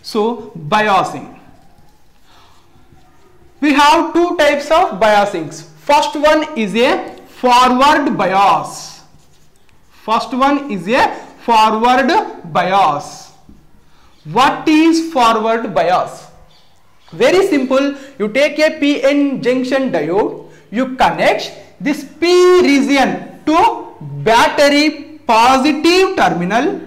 So biasing. We have two types of biasings. First one is a forward bias. First one is a forward bias. What is forward bias? Very simple. You take a PN junction diode, you connect this P region to battery positive terminal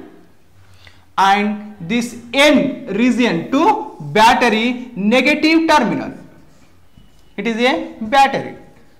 and this N region to battery negative terminal. It is a battery.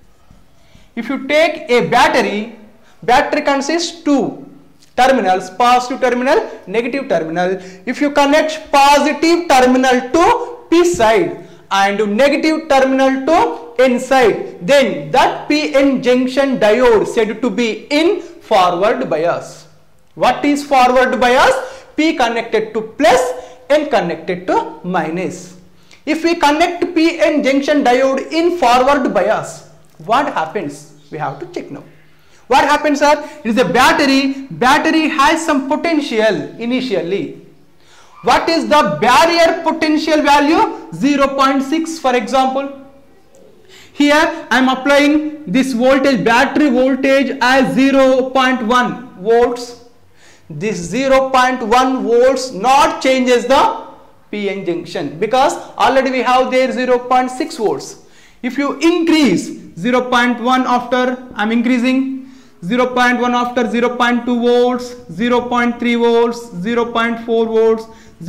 If you take a battery consists two terminals, positive terminal, negative terminal. If you connect positive terminal to P side and negative terminal to N side, then that PN junction diode said to be in forward bias. What is forward bias? P connected to plus, N connected to minus. If we connect PN junction diode in forward bias, what happens? We have to check now. What happens, sir? It is a battery. Battery has some potential initially. What is the barrier potential value? 0.6 for example. Here I am applying this voltage, battery voltage as 0.1 volts. This 0.1 volts not changes the PN junction because already we have there 0.6 volts. If you increase 0.1 after, I am increasing 0.1 after 0.2 volts, 0.3 volts, 0.4 volts,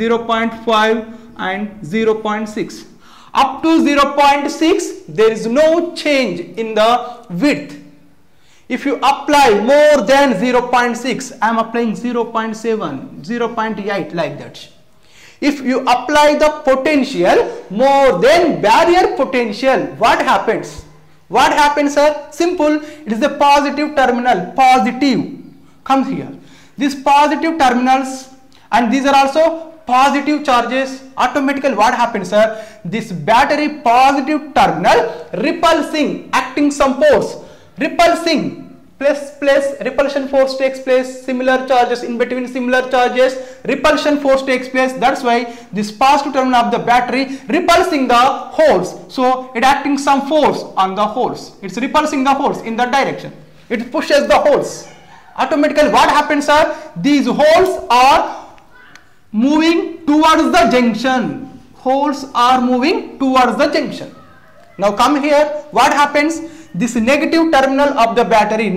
0.5 and 0.6. Up to 0.6 there is no change in the width. If you apply more than 0.6, I am applying 0.7, 0.8 like that. If you apply the potential more than barrier potential, what happens? What happens, sir? Simple. It is the positive terminal. Positive comes here. These positive terminals and these are also positive charges. Automatically what happens, sir? This battery positive terminal repulsing, acting some force. Repulsing. Plus repulsion force takes place, similar charges in between similar charges, repulsion force takes place. That's why this positive terminal of the battery repulsing the holes. So it acting some force on the holes. It's repulsing the holes in that direction. It pushes the holes. Automatically what happens, sir? These holes are moving towards the junction. Holes are moving towards the junction. Now come here. What happens? This negative terminal of the battery,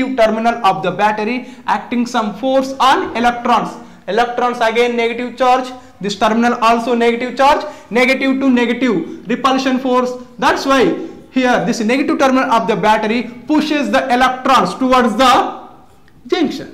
acting some force on electrons. Electrons again negative charge. This terminal also negative charge. Negative to negative repulsion force. That's why here this negative terminal of the battery pushes the electrons towards the junction.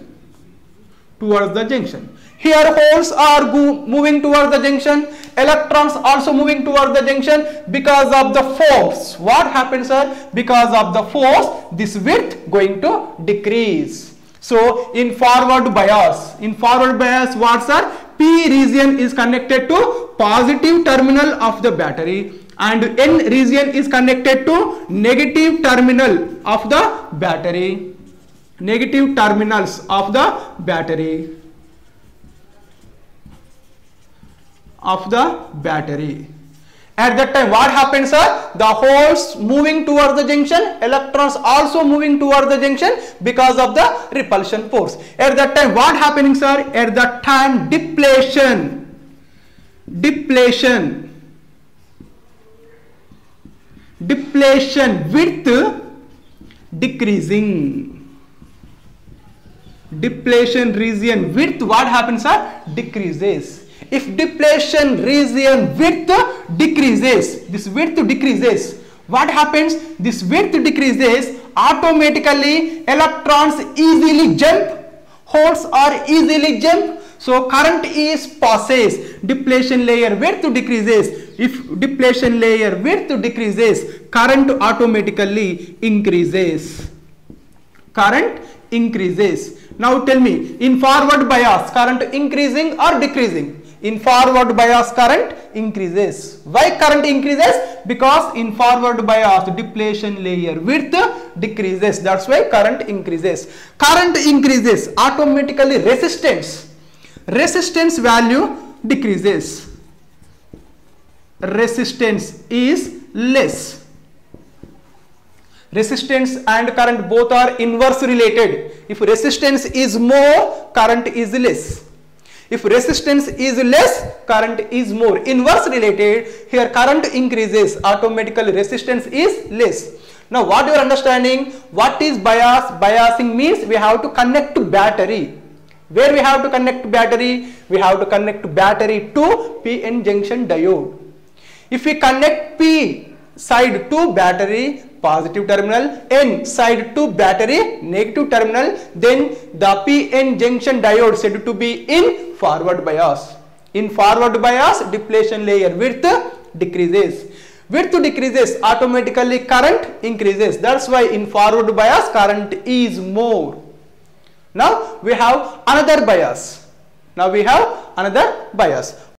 Here holes are moving towards the junction. Electrons also moving towards the junction because of the force. What happens, sir? Because of the force, this width going to decrease. So in forward bias, what, sir? P region is connected to positive terminal of the battery and N region is connected to negative terminal of the battery. Negative terminals of the battery. At that time what happens, sir? The holes moving towards the junction, electrons also moving towards the junction because of the repulsion force. At that time what happening, sir? At that time depletion width decreasing. Depletion region width, what happens, sir? Decreases. If depletion region width decreases, this width decreases, what happens? This width decreases, automatically electrons easily jump, holes are easily jump, so current is passes. Depletion layer width decreases. If depletion layer width decreases, current automatically increases. Now tell me, in forward bias, current increasing or decreasing? In forward bias, current increases. Why current increases? Because in forward bias, depletion layer width decreases. That's why current increases. Current increases, automatically resistance value decreases. resistance is less. Resistance and current both are inverse related. If resistance is more, current is less. If resistance is less, current is more. Inverse related, here current increases, automatically resistance is less. Now what you are understanding? What is bias? Biasing means we have to connect to battery. Where we have to connect to battery? We have to connect battery to PN junction diode. If we connect P side to battery, positive terminal, N side to battery, negative terminal, then the PN junction diode said to be in forward bias. In forward bias, depletion layer width decreases. Width decreases, automatically current increases. That's why in forward bias, current is more. Now we have another bias.